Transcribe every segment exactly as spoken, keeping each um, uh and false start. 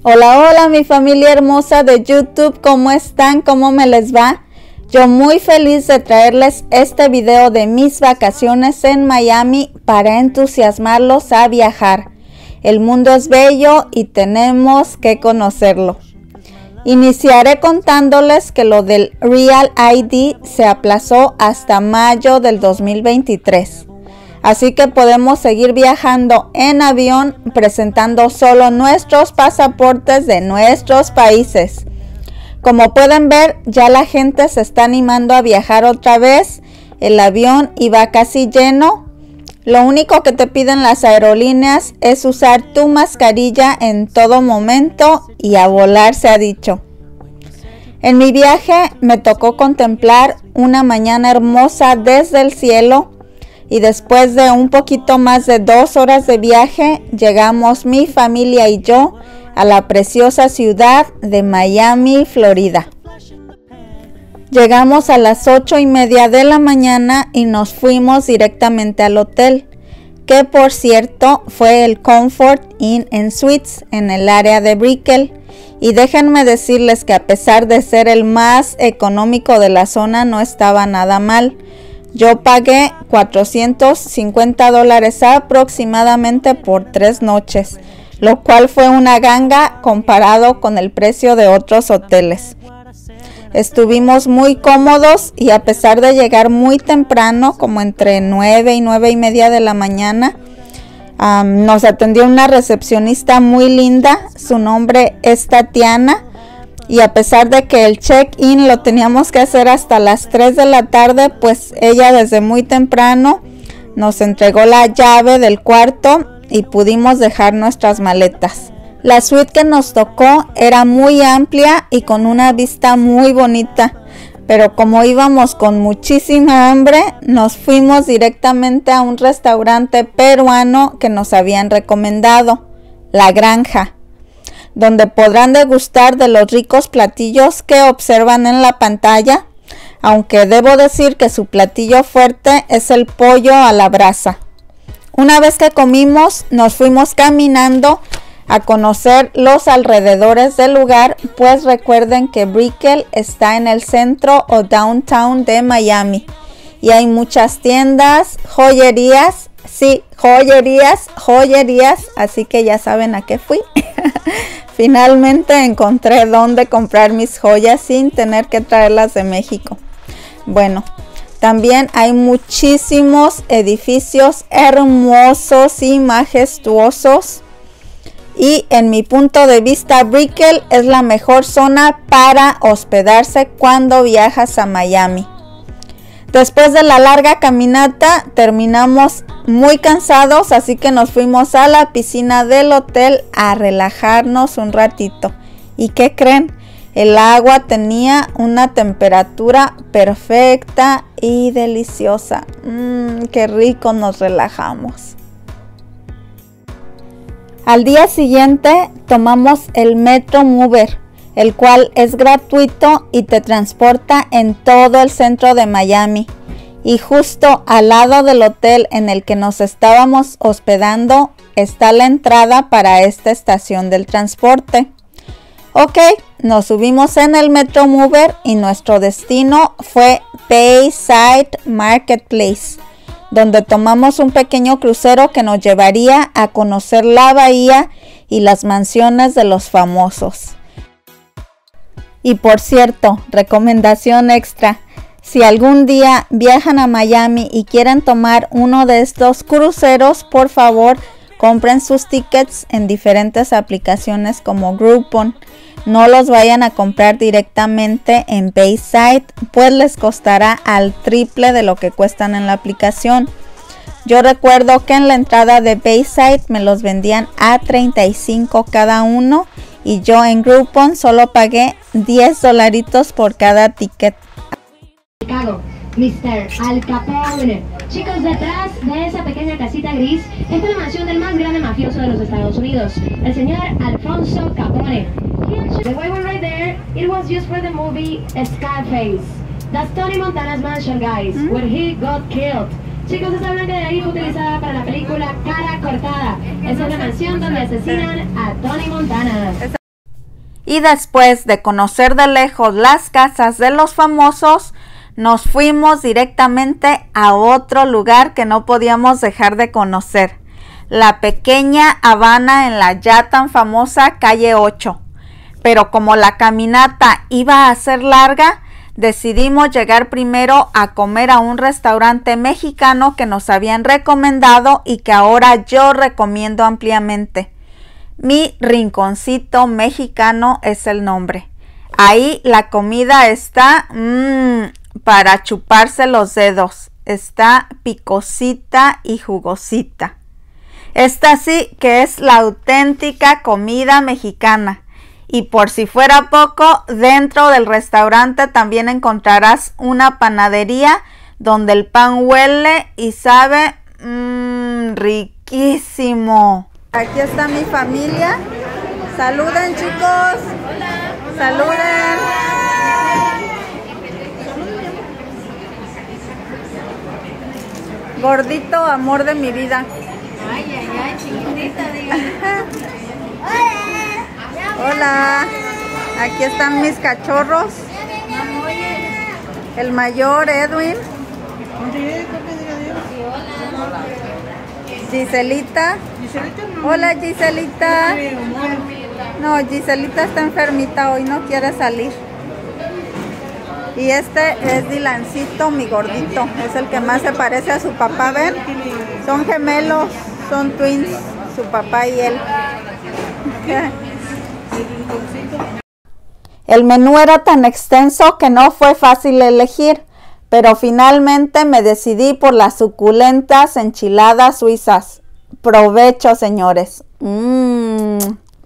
Hola, hola mi familia hermosa de YouTube, ¿cómo están? ¿Cómo me les va? Yo muy feliz de traerles este video de mis vacaciones en Miami para entusiasmarlos a viajar. El mundo es bello y tenemos que conocerlo. Iniciaré contándoles que lo del Real I D se aplazó hasta mayo del dos mil veintitrés. Así que podemos seguir viajando en avión presentando solo nuestros pasaportes de nuestros países. Como pueden ver, ya la gente se está animando a viajar otra vez. El avión iba casi lleno. Lo único que te piden las aerolíneas es usar tu mascarilla en todo momento y a volar se ha dicho. En mi viaje me tocó contemplar una mañana hermosa desde el cielo. Y después de un poquito más de dos horas de viaje, llegamos mi familia y yo a la preciosa ciudad de Miami, Florida. Llegamos a las ocho y media de la mañana y nos fuimos directamente al hotel, que por cierto fue el Comfort Inn and Suites en el área de Brickell. Y déjenme decirles que a pesar de ser el más económico de la zona, no estaba nada mal. Yo pagué cuatrocientos cincuenta dólares aproximadamente por tres noches, lo cual fue una ganga comparado con el precio de otros hoteles. Estuvimos muy cómodos y a pesar de llegar muy temprano, como entre nueve y nueve y media de la mañana, um, nos atendió una recepcionista muy linda. Su nombre es Tatiana. Y a pesar de que el check-in lo teníamos que hacer hasta las tres de la tarde, pues ella desde muy temprano nos entregó la llave del cuarto y pudimos dejar nuestras maletas. La suite que nos tocó era muy amplia y con una vista muy bonita, pero como íbamos con muchísima hambre, nos fuimos directamente a un restaurante peruano que nos habían recomendado, La Granja, donde podrán degustar de los ricos platillos que observan en la pantalla, aunque debo decir que su platillo fuerte es el pollo a la brasa. Una vez que comimos, nos fuimos caminando a conocer los alrededores del lugar, pues recuerden que Brickell está en el centro o downtown de Miami y hay muchas tiendas, joyerías, sí, joyerías, joyerías, así que ya saben a qué fui. Finalmente encontré dónde comprar mis joyas sin tener que traerlas de México. Bueno, también hay muchísimos edificios hermosos y majestuosos. Y en mi punto de vista, Brickell es la mejor zona para hospedarse cuando viajas a Miami. Después de la larga caminata, terminamos muy cansados, así que nos fuimos a la piscina del hotel a relajarnos un ratito. ¿Y qué creen? El agua tenía una temperatura perfecta y deliciosa. Mmm, qué rico nos relajamos. Al día siguiente tomamos el Metromover, el cual es gratuito y te transporta en todo el centro de Miami. Y justo al lado del hotel en el que nos estábamos hospedando está la entrada para esta estación del transporte. Ok, nos subimos en el Metromover y nuestro destino fue Bayside Marketplace, donde tomamos un pequeño crucero que nos llevaría a conocer la bahía y las mansiones de los famosos. Y por cierto, recomendación extra, si algún día viajan a Miami y quieren tomar uno de estos cruceros, por favor, compren sus tickets en diferentes aplicaciones como Groupon. No los vayan a comprar directamente en Bayside, pues les costará al triple de lo que cuestan en la aplicación. Yo recuerdo que en la entrada de Bayside me los vendían a treinta y cinco cada uno y yo en Groupon solo pagué diez dolaritos por cada ticket. mister Al Capone. Chicos, detrás de esa pequeña casita gris está la mansión del más grande mafioso de los Estados Unidos, el señor Alfonso Capone. The way we're right there, it was used for the movie Scarface. That's Tony Montana's mansion, guys, mm-hmm. where he got killed. Chicos, esta blanca de ahí fue utilizada para la película Cara Cortada. Esa es la mansión donde asesinan a Tony Montana. y después de conocer de lejos las casas de los famosos, nos fuimos directamente a otro lugar que no podíamos dejar de conocer, la pequeña Habana en la ya tan famosa calle ocho. Pero como la caminata iba a ser larga, decidimos llegar primero a comer a un restaurante mexicano que nos habían recomendado y que ahora yo recomiendo ampliamente. Mi Rinconcito Mexicano es el nombre. Ahí la comida está mmm, para chuparse los dedos. Está picosita y jugosita. Esta sí que es la auténtica comida mexicana. Y por si fuera poco, dentro del restaurante también encontrarás una panadería donde el pan huele y sabe mmm, riquísimo. Aquí está mi familia. Saluden, chicos. Hola. Saluden. Gordito, amor de mi vida. Ay, ay, ay, chiquitita, diga. Hola. Aquí están mis cachorros. El mayor, Edwin. Giselita. Hola, Giselita. No, Giselita está enfermita hoy, no quiere salir. Y este es Dilancito, mi gordito. Es el que más se parece a su papá, ¿ven? Son gemelos, son twins, su papá y él. El menú era tan extenso que no fue fácil elegir, pero finalmente me decidí por las suculentas enchiladas suizas. Provecho, señores. Mm.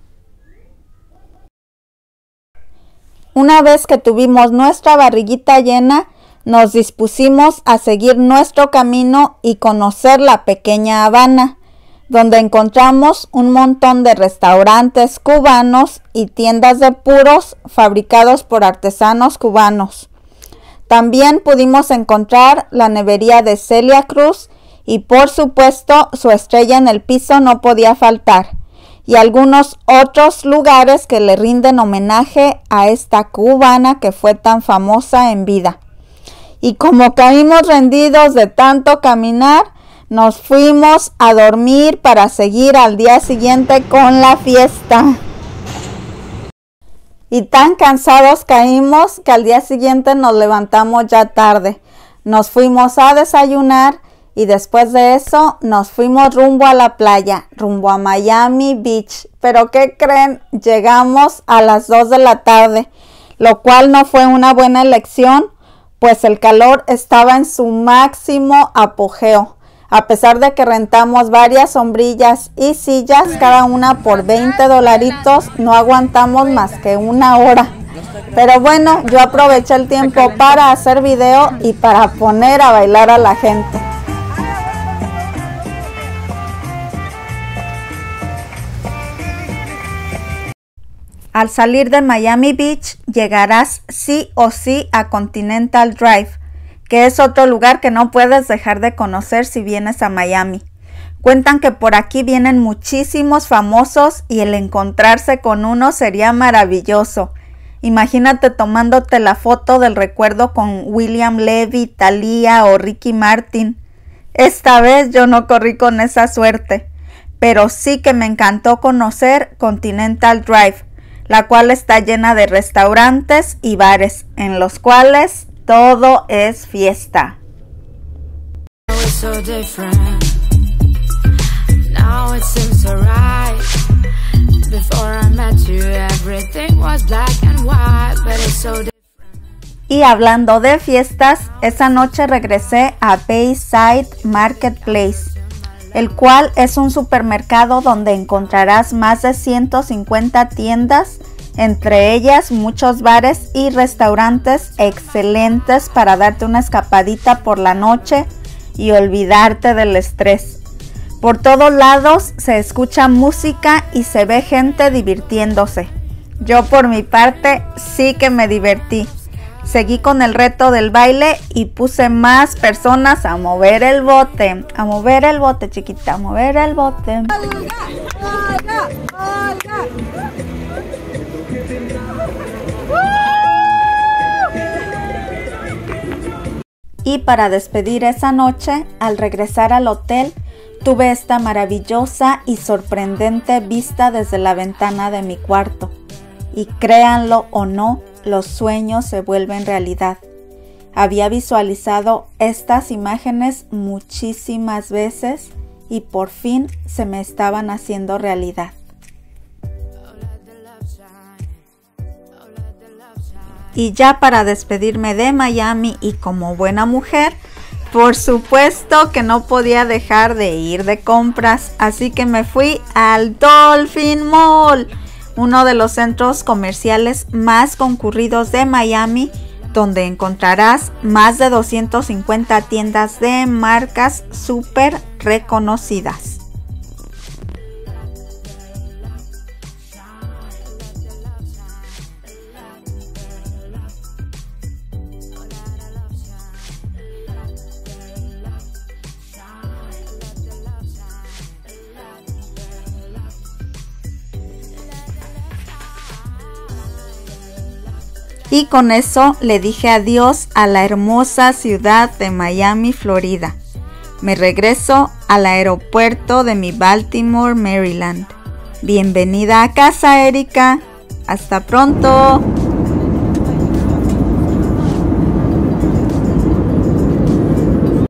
Una vez que tuvimos nuestra barriguita llena, nos dispusimos a seguir nuestro camino y conocer la pequeña Habana, donde encontramos un montón de restaurantes cubanos y tiendas de puros fabricados por artesanos cubanos. También pudimos encontrar la nevería de Celia Cruz y por supuesto su estrella en el piso no podía faltar, y algunos otros lugares que le rinden homenaje a esta cubana que fue tan famosa en vida. Y como caímos rendidos de tanto caminar, nos fuimos a dormir para seguir al día siguiente con la fiesta. Y tan cansados caímos que al día siguiente nos levantamos ya tarde. Nos fuimos a desayunar y después de eso nos fuimos rumbo a la playa, rumbo a Miami Beach. Pero ¿qué creen? Llegamos a las dos de la tarde, lo cual no fue una buena elección, pues el calor estaba en su máximo apogeo. A pesar de que rentamos varias sombrillas y sillas, cada una por veinte dolaritos, no aguantamos más que una hora. Pero bueno, yo aproveché el tiempo para hacer video y para poner a bailar a la gente. Al salir de Miami Beach, llegarás sí o sí a Continental Drive, que es otro lugar que no puedes dejar de conocer si vienes a Miami. Cuentan que por aquí vienen muchísimos famosos y el encontrarse con uno sería maravilloso. Imagínate tomándote la foto del recuerdo con William Levy, Thalía o Ricky Martin. Esta vez yo no corrí con esa suerte, pero sí que me encantó conocer Continental Drive, la cual está llena de restaurantes y bares, en los cuales todo es fiesta. Y hablando de fiestas, esa noche regresé a Bayside Marketplace, el cual es un supermercado donde encontrarás más de ciento cincuenta tiendas, entre ellas muchos bares y restaurantes excelentes para darte una escapadita por la noche y olvidarte del estrés. Por todos lados se escucha música y se ve gente divirtiéndose. Yo por mi parte sí que me divertí. Seguí con el reto del baile y puse más personas a mover el bote. A mover el bote, chiquita, a mover el bote. ¡Olga! ¡Olga! ¡Olga! Y para despedir esa noche, al regresar al hotel, tuve esta maravillosa y sorprendente vista desde la ventana de mi cuarto. Y créanlo o no, los sueños se vuelven realidad. Había visualizado estas imágenes muchísimas veces y por fin se me estaban haciendo realidad. Y ya para despedirme de Miami y como buena mujer, por supuesto que no podía dejar de ir de compras, así que me fui al Dolphin Mall, uno de los centros comerciales más concurridos de Miami, donde encontrarás más de doscientas cincuenta tiendas de marcas súper reconocidas. Y con eso le dije adiós a la hermosa ciudad de Miami, Florida. Me regreso al aeropuerto de mi Baltimore, Maryland. Bienvenida a casa, Erika. Hasta pronto.